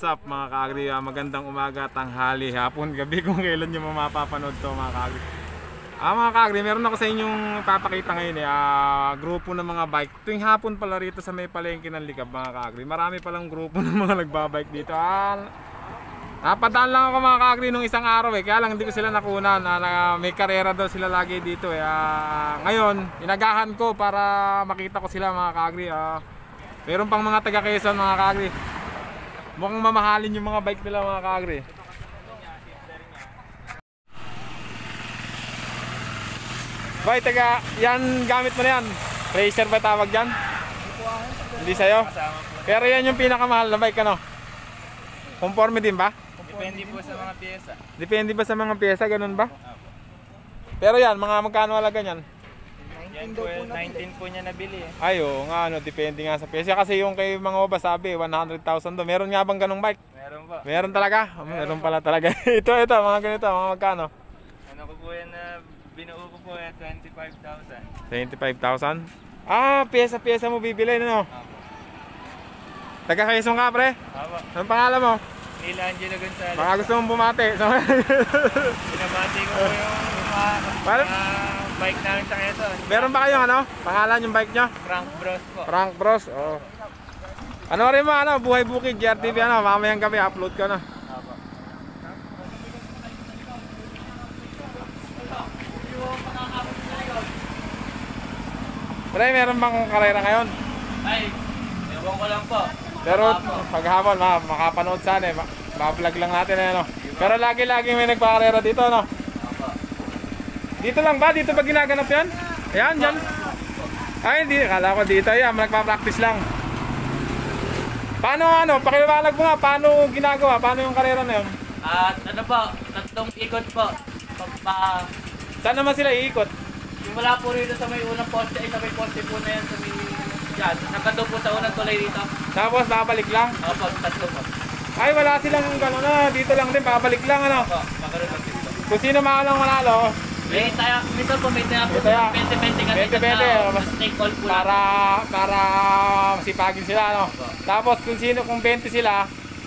what's up mga kaagri? Magandang umaga, tanghali, hapon, gabi kung kailan nyo mapapanood to mga kaagri. Mga kaagri, meron ako sa inyong papakita ngayon grupo ng mga bike. Tuwing hapon pala rito sa may palengke ng Likab mga kaagri. Marami palang grupo ng mga nagbabike dito. Napadaan lang ako mga kaagri nung isang araw kaya lang hindi ko sila nakunan. May karera daw sila lagi dito ngayon, inagahan ko para makita ko sila mga kaagri. Meron pang mga taga Quezon mga kaagri. Mukhang mamahalin yung mga bike nila mga kaagri. Bay, taga, yan gamit mo na yan. Racer ba tawag dyan? Hindi sa'yo? Pero yan yung pinakamahal na bike ano? Conforme din ba? Depende po sa mga piyesa. Depende ba sa mga piyesa, ganun ba? Pero yan, mga magkano halaga yan? Yan po, 19 po niya nabili eh. Ay, oo nga, depende nga sa piyesa. Kasi yung kay mga oba sabi, 100,000 do. Meron nga bang ganung bike? Meron po. Meron talaga? Meron pala talaga. ito, mga ganito, mga magkano? Ano ko po yan na binuo ko po 25,000. 25,000? Piyesa mo bibili, no? Apo. Taga Quezon ka, pre? Apo. Anong pangalan mo? Neil Angelo Gonzalez. Baka gusto mong bumati. Binabati ko po yung bike namin sa Quezon. Meron ba kayong pangalan yung bike nyo? Frank Bros po. Frank Bros, oh. Ano rin mo, Buhay Bukid, GRTV, mamayang gabi, upload ko na. Apo. Pre, meron bang karera ngayon? Ay, ewan ko lang po. Pero paghapon, makapanood sana ma-vlog lang natin Pero lagi-lagi may nagpakarera dito, no? Apo. Dito lang ba? Dito ba ginaganap yan? Ayan, dyan. Ay, hindi. Kala ko dito. Ayan, nagpa-practice lang. Paano, pakiwalag mo nga, paano ginagawa? Paano yung karera na yun? At ano po, tatlong ikot po. Saan naman sila iikot? Simula po rito sa may unang poste, ay sa may poste po na yan sa may dyan. Nakado po sa unang tulay rito. Tapos babalik lang? Opo, tatlo po. Ay, wala silang gano'n na. Dito lang din, babalik lang Opo, makaroon po dito. Kung sino manalo, May tayo, minsan po may tayo po May tayo. 20-20 kasi 20-20, mas take all po lang. para masipagin sila, Opo. Tapos kung 20 sila,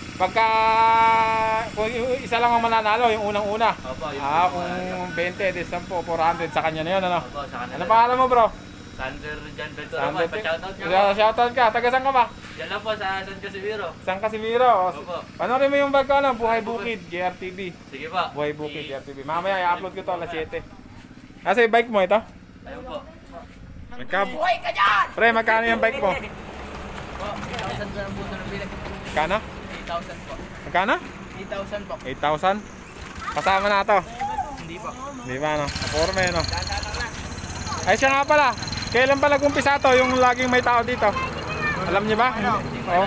kung isa lang ang mananalo, yung unang-una. Opo, yun po. Kung 20, di 10, 400 sa kanya na yun, Opo, sa kanila. Ano pangalan mo, bro? Sander Jan Ventura po, pa-shoutout nyo po. Shoutout ka. Taga saan ka ba? Diyan lang po sa San Casimiro. San Casimiro. Opo. Panoorin mo yung vlog ko, Buhay Bukid, GRTV. Sige po. Buhay Bukid, GRTV. Mamaya i-upload ko to alas 7. Nasa yung bike mo ito? Ayun po. Buhay ka dyan! Pre, magkano yung bike mo? Po, 8,000 po lang po ito nabili. Magkano? 8,000 po. Magkano? 8,000 po. 8,000? Kasama na ito. Hindi po. Di ba, Kaporme, Ay, siya nga pala. Kailan pa nag-umpisa to, yung laging may tao dito? Alam niyo ba? Oo.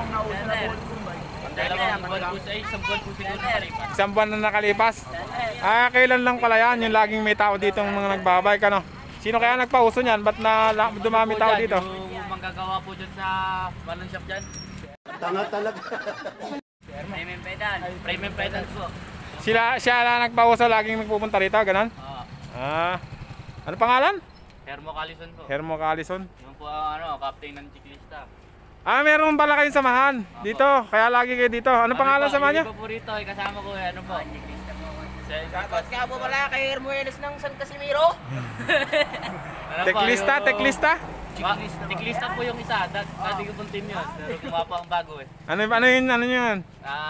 Dalawang buwan po sa isang buwan po siguro nakalipas. Isang buwan na nakalipas. Kailan lang pala yan, yung laging may tao dito ng mga nagbabike, Sino kaya nagpauso niyan? Ba't dumami tao dito? Yung manggagawa po dyan sa balon shop dyan. Tanga talaga. Premium pedal. Premium pedal po. Siya lang nagpauso, laging nagpupunta rito, ganon? Oo. Ano pangalan? Hermo Calison po. Hermo Calison. Yung po ang captain ng chiklista. Meron pala kayong samahan dito, kaya lagi kayo dito. Ano pangalan sa niyo? Yung po rito, kasama ko ano po. Shoutout nga po pala kay Hermueles ng San Casimiro. Teklista? Chiklista po yung isa, dati ko pong team yun. Pero gumawa po ang bago eh. Ano yun?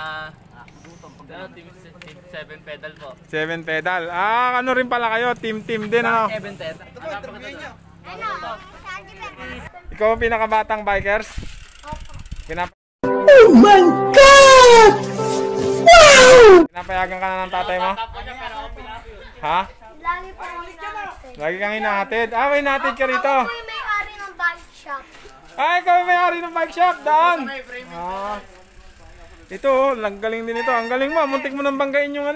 Team 7 pedal po. 7 pedal. Ano rin pala kayo? Team din, 7 pedal. Ikaw ang pinakabatang bikers? Oh my God! Wow! Pinapayagan ka na ng tatay mo? Ha? Lagi pa kami natin. Lagi kang hinahatid? May hinahatid ka rito. Ako yung may-ari ng bike shop. Ikaw yung may-ari ng bike shop, daan! Ito, galing din ito. Ang galing mo, muntik mo nang banggain yung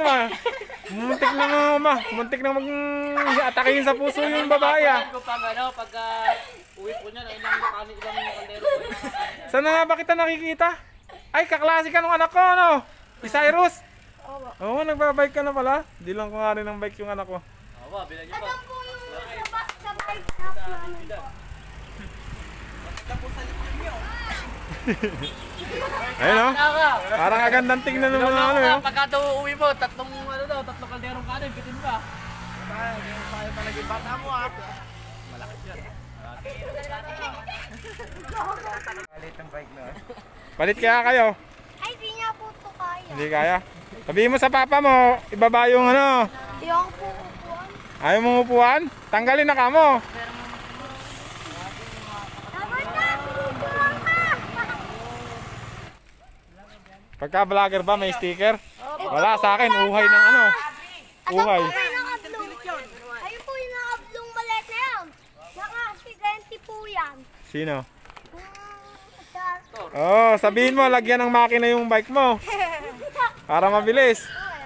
muntik na mag-atakihin sa puso yung babae. Pagka uwi po niya, ilang kaldero po. Saan na ba kita nakikita? Ay, kaklase ka nung anak ko, Si Cyrus? Oo, nagbabike ka na pala. Di lang ko nga rin ng bike yung anak ko. Oo, bilan niyo po. Ito po yung sa bike shop na ano. Ayun o. Parang agandang tingnan ng mga ano yun. Pagka daw uwi mo, tatlong kalderong kanin, bitin ka. Palit kaya kayo. Ay, di niya po ito kaya. Hindi kaya. Sabihin mo sa papa mo, ibaba yung ano. Yung po upuan. Ayaw mong upuan? Tanggalin na kamo. Tama na! Upuan ka! Pagka vlogger ba may sticker? Wala sa akin, uhay ng ano. Uhay. Ay, nakablong. Ayun po yung nakablong malet na yan. Naka-accidente po yan. Sino? Sa- Oh, sabihin mo, lagyan ng makina yung bike mo. Para mabilis.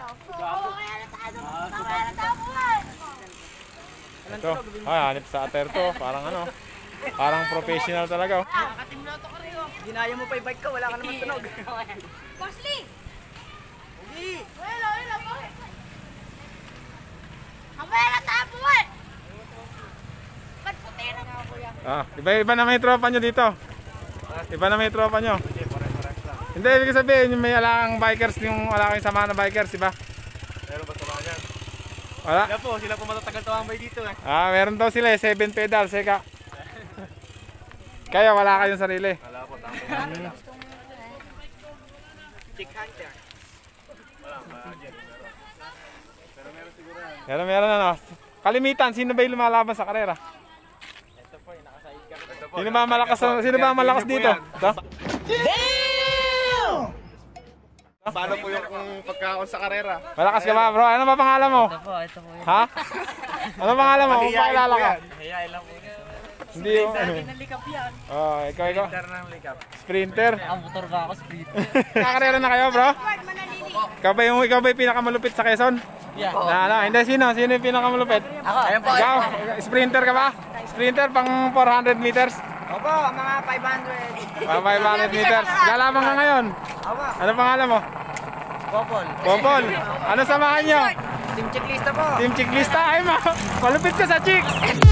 Ito, hanip sa ater to. Parang ano, parang professional talaga. Oh. Ginaya mo pa yung bike ko, wala ka naman tunog. Bosley! Ugi! Wala, bakit? Mamaya na tayo po eh! Ba't puti na nga kuya? Iba na may tropa nyo dito. Iba na may tropa nyo. Hindi, ibig sabihin, yung may alang bikers, yung wala kayong sama na bikers, diba? Meron ba sa mga yan? Wala? Sila po matatagal tumambay dito eh. Meron daw sila 7 pedals, eka. Kaya wala kayong sarili. Wala po, tama. Chick hunter. Pero meron ano. Kalimitan, sino ba yung lumalaban sa karera? Ito po, naka-sidecar. Sino ba ang malakas dito? Ito? Paano po yung pagkakaon sa karera? Malakas ka ba, bro? Ano ba pangalan mo? Ito po. Ha? Ano pangalan mo? Kung pakilala ka? Hiyain lang po. Hindi yung ano. Nalikap yan. Oh, ikaw. ng likap. Sprinter. Ang motor ba ako, speed? Kakarera na kayo, bro? Ikaw ba yung pinakamalupit sa Quezon? Yeah. Hindi, sino yung pinakamalupit? Ako. Ayan po. Ikaw? Sprinter ka ba? Sprinter pang 400 meters? Opo, mga 500. 500 meters. Lalaban ka ngayon. Opo. Ano pangalan mo? Popol. Popol. Ano samahan nyo? Team checklista po. Team Chicklista. Ay, malupit ka sa chicks.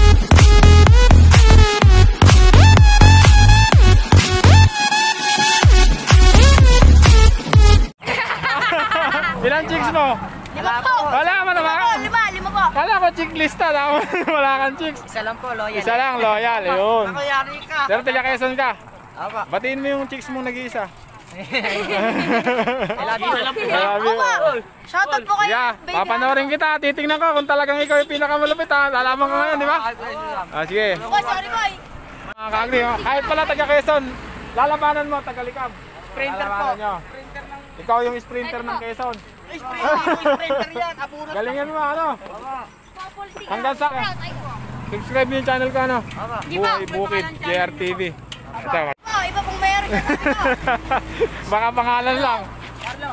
Ilang chicks mo? Lima po! Wala mo naman. Lima po! Kala ko chicklista. Wala kang chicks. Isa lang po, loyal. Isa lang, loyal. Yun. Ako yari ka. Pero taga Quezon ka. Opo. Batiin mo yung chicks mong nag-iisa. I love you. Sabi mo. Shoutout po kayo! Yeah, papanoorin kita. Titingnan ko kung talagang ikaw yung pinakamalupit ha. Lalaman ka ngayon, di ba? Sige. Boy, sorry boy! Mga kaagri, oh. Kahit pala taga Quezon, lalabanan mo, taga Likab. Sprinter po. Lalabanan nyo. Ikaw yung sprinter ng Quezon. Sprinter yan. Abuno. Galingan mo, ano? Papolitika. Hanggang sa subscribe niyo yung channel ko, ano? Buhay Bukid, JRTV. Ito. Oh, iba pong mayroon ka sabi ko. Baka pangalan lang. Carlo.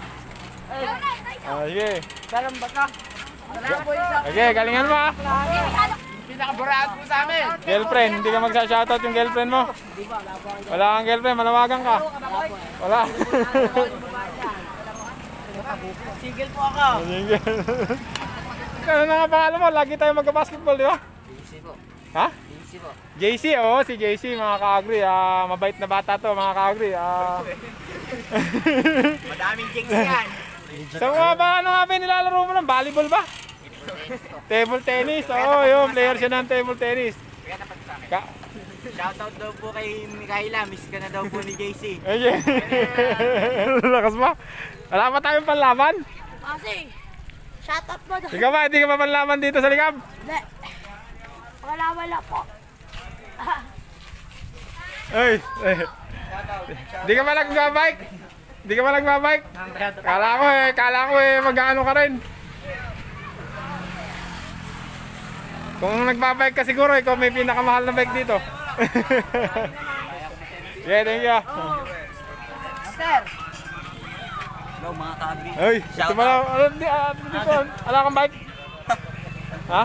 Sige. Salamba ka. Wala po isa. Sige, galingan mo, ha. Pinakaburaan po sa amin. Girlfriend, hindi ka magsa-shoutout yung girlfriend mo? Wala kang girlfriend, manawagan ka. Wala. Single po ako. Ano na nga pangalan mo? Lagi tayo magka-basketball, di ba? JC po. Ha? JC po. JC, oo, si JC, mga ka-agri. Mabait na bata to, mga ka-agri. Madaming jinx yan. So, ano nga ba yung nilalaro mo lang? Volleyball ba? Table tennis, oo, yun, player siya ng table tennis. Shoutout daw po kay Mikaela. Miss ka na daw po ni JC. Ayun. Lakas ba? Wala pa tayong panlaban? Kasi, shoutout mo doon. Ikaw ba, hindi ka pa panlaban dito sa Likab? Hindi. Wala po. Ay, di ka ba nagbabike? Di ka ba nagbabike? Kala ko mag-ano ka rin. Kung nagbabike ka siguro, ikaw may pinakamahal na bike dito. Yeah, thank you. Sir. Hello mga kaagri. Ay, ito ba lang? Dito, wala kang bike? Ha?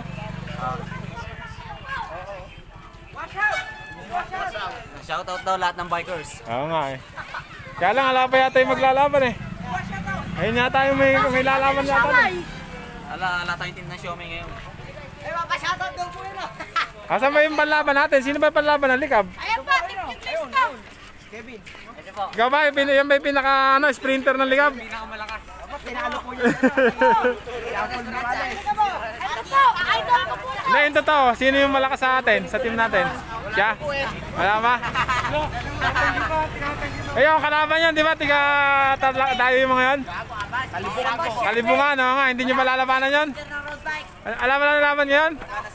Shoutout daw lahat ng bikers. Oo nga eh. Kaya lang, ala pa yata yung maglalaban eh. Ayun yata yung may lalaban yata. Ala tayong team ng Xiaomi ngayon. Eh, mapashoutout daw po yun. Asan ba yung panlaban natin? Sino ba yung panlaban ng Likab? Ayan pa, tingin lista. Kevin. Ikaw ba, yan ba yung pinaka sprinter ng Ligab? Tinalo ko yun. Yapon na pala eh. Ito po, idol ko po. Hindi, yung totoo. Sino yung malakas sa atin, sa team natin? Siya? Wala ba? Ayun, kalaban yan, di ba? Tayo yung mga yan? Kalibungan ko. Kalibungan, oo nga. Hindi nyo malalabanan yan? Alam mo lang laban ngayon?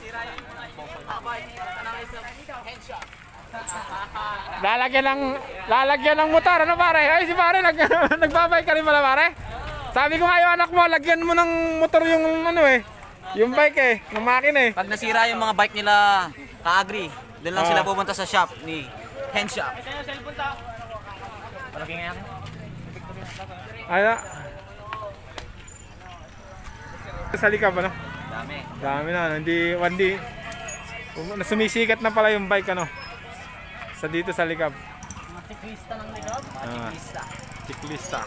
Lalagyan ng motor, ano pare? Ay si pare, nagbabay ka rin pala pare? Sabi ko nga yung anak mo, lagyan mo ng motor yung ano eh. Yung bike eh, ng makina eh. Pag nasira yung mga bike nila, ka-agri, doon lang sila pupunta sa shop ni Hand Shop. Ay na. Sa Ligab ano? Dami. Dami na, hindi, sumisikat na pala yung bike ano. Sa dito sa Ligab. Mga siklista ng Ligab. Matikista. Siklista.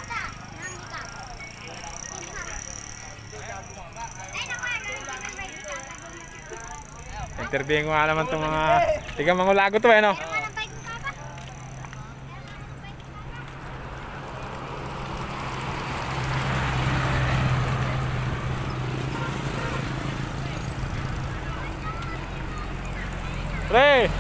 Interviewin ko nga naman itong mga tiga Mangulago to eh no? Pre!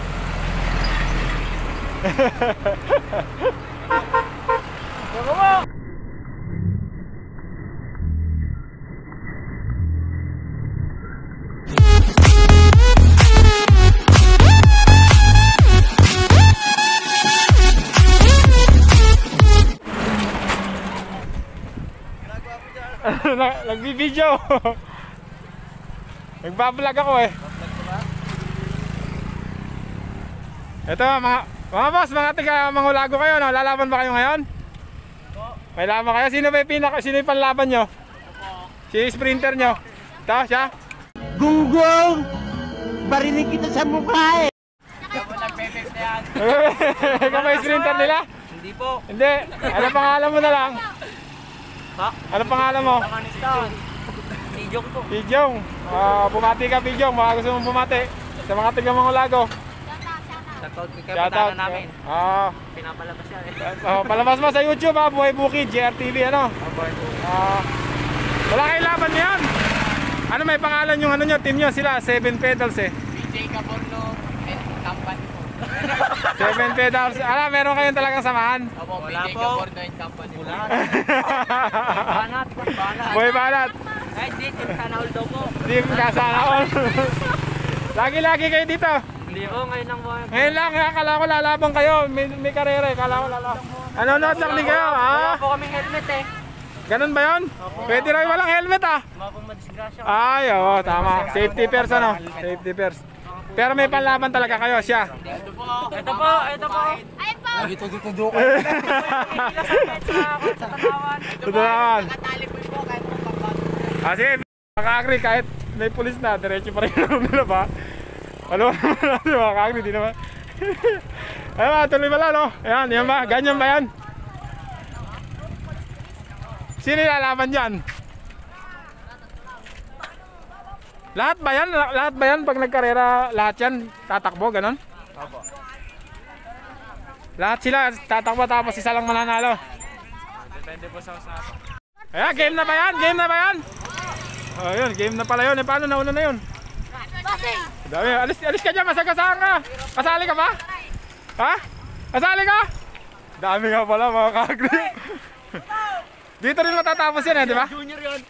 Nagbi-video. Nagbablog ako eh. Ito mga boss, mga tiga Mangulago kayo, no? Lalaban ba kayo ngayon? May laban kayo? Sino ba sino yung panlaban nyo? Si sprinter nyo? Ito, siya? Gunggong! Barinig kita sa mukha eh! Ikaw ba yung sprinter nila? Hindi po. Hindi. Ano pangalan mo na lang? Ha? Ano pangalan mo? Afghanistan. Si Jong po. Pijong. Bumati ka Pijong, baka gusto mong bumati sa mga tiga Mangulago. Shoutout kay Shoutout. kapatana namin. Pinapalabas yan eh. Palabas mo sa YouTube ha, Buhay Bukid, JRTV ano? Wala kayong laban ngayon. Ano may pangalan yung ano nyo, team nyo sila, 7 Pedals eh. BJ Caborno and company po. 7 Pedals, meron kayong talagang samahan. Opo, Wala BJ po. Caborno and company. Banat. Buhay Banat. Ay, di. Team Kanahol daw po. Team Kasana all. Lagi-lagi kayo dito. Hindi po, ngayon lang po. Ngayon lang, akala ko lalaban kayo. May karera eh, akala ko lalaban. Ano lang din kayo, Wala ha? po kaming helmet eh. Ganun ba yun? Pwede rin walang helmet ah. Mga pong madisgrasya. Ay, oo, tama. Safety first ano? Safety first. Pero may panlaban talaga kayo, siya. Ito po. Ayun po. Sa Tanawan. Totoo naman. Nakatali po po kahit po pagbago. Sige, makakagri kahit may pulis na, diretso pa rin lang nila ba? Ano natin makakagri, di naman. Ayun ba, tuloy pala no? Ayan, yan ba? Ganyan ba yan? Sino lalaban dyan? Lahat ba yan? Lahat ba yan pag nagkarera, lahat yan tatakbo, ganon? Opo. Lahat sila tatakbo tapos isa lang mananalo. Depende po sa usapan. Ayan, game na ba yan? Game na ba yan? Oh, yun, game na pala yun. Eh, paano nauna na yun? Bossing. Dami, alis ka dyan, masagasaan ka. Kasali ka ba? Ha? Kasali ka? Dami nga pala mga kagri. Dito rin matatapos yan eh, di ba? Junior yun.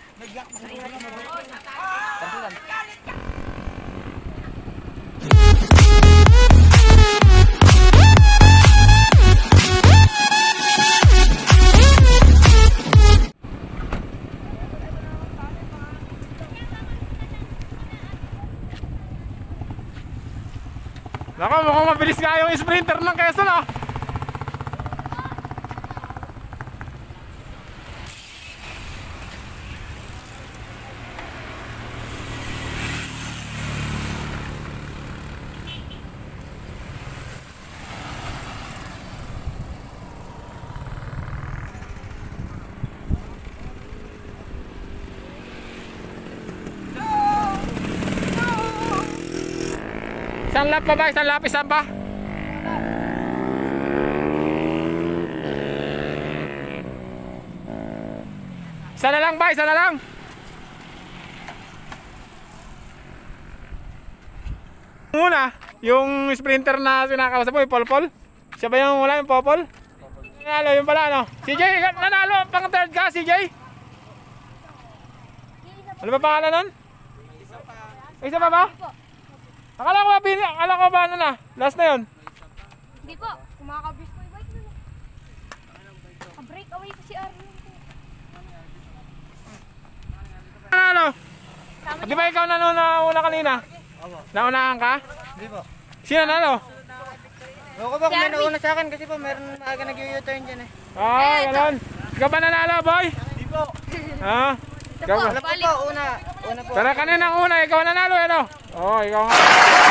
Nako, mukhang mabilis nga yung sprinter ng Quezon ah. Isang lap pa ba? Isang lap? Isang pa? Isa na lang ba? Isa na lang. Muna, yung sprinter na sinakausap mo, yung Polpol. Siya ba yung wala, yung Popol? Nanalo, yung pala, ano? CJ, nanalo, pang third ka, CJ? Ano ba pangalan nun? Isa pa ba? Akala ko ba ano na? Last na yun? Hindi po. Kumakabis po yung bike nun. Break away po si Arvin. Ano? Di ba ikaw nauna kanina? Naunahan ka? Hindi po. Sino nalo? Ako ba kung may nauna sa akin kasi po meron maaga nag-u-turn dyan eh. Ah, ganun. Ikaw ba nanalo, boy? Hindi po. Ha? Ikaw ba? Alam ko po, una po. Pero kaninang una, ikaw nanalo, ano? Oo, ikaw nga.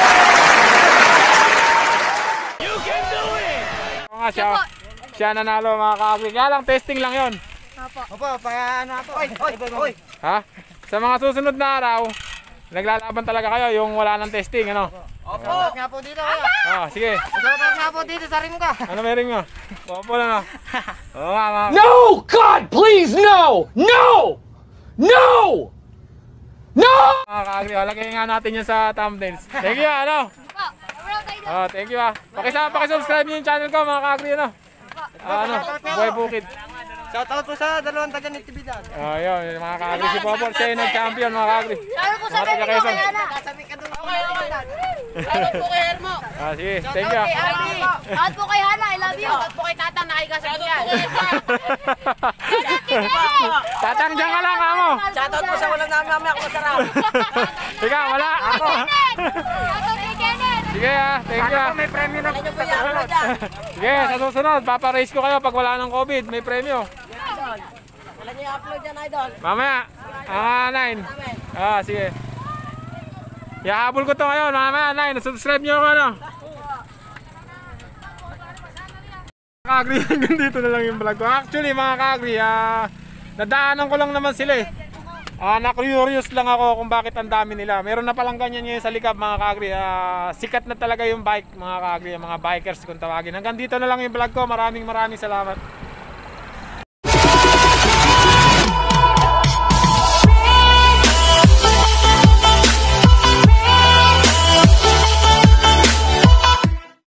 You can do it! Oo nga, siya nanalo mga ka-agri. Kaya lang, testing lang yon. Opo, para ano po. Oy. Ha? Sa mga susunod na araw, naglalaban talaga kayo yung wala ng testing, ano? Opo. Nga po dito kaya. Ah, sige. Shoutout nga po dito sa rim ka. Ano meron mo? Popo lang, no? Oo nga, mga... No! God, please, no! No! No! No! Mga ka-agri, lagay nga natin yan sa thumbnails. Thank you, ano? Thank you, Pakisubscribe niyo yung channel ko, mga ka-agri, ano? Ano? Buhay Bukid. Shoutout po sa dalawang taga-nitibidad. Yun, yung mga ka-agri si Popol, siya yung nag-champion, mga ka-agri. Ano po sa Mga taga-Quezon. Sabi ka doon. Shoutout po kay Elmo. Sige, thank you. Shoutout po kay Hana, I love you. Shoutout po kay Tata, nakigasal yan. Tatang dyan ka lang, amo. Shoutout po sa walang namin mamaya ako masarap. Ikaw, wala. Ako. Shoutout kay Kenneth. Sige, thank you. May premyo na po. Sige, sa susunod, paparace ko kayo pag wala ng COVID, may premyo. Wala niyo i-upload yan, idol. Mamaya, 9. Sige. Yahabol ko to ngayon, mamaya 9. Subscribe nyo ako, ano? Mga ka-agri, hanggang dito na lang yung vlog ko. Actually, mga ka-agri, nadaanan ko lang naman sila eh. Na-curious lang ako kung bakit ang dami nila. Meron na palang ganyan ngayon sa likab, mga ka-agri. Sikat na talaga yung bike, mga ka-agri, mga bikers kung tawagin. Hanggang dito na lang yung vlog ko. Maraming salamat.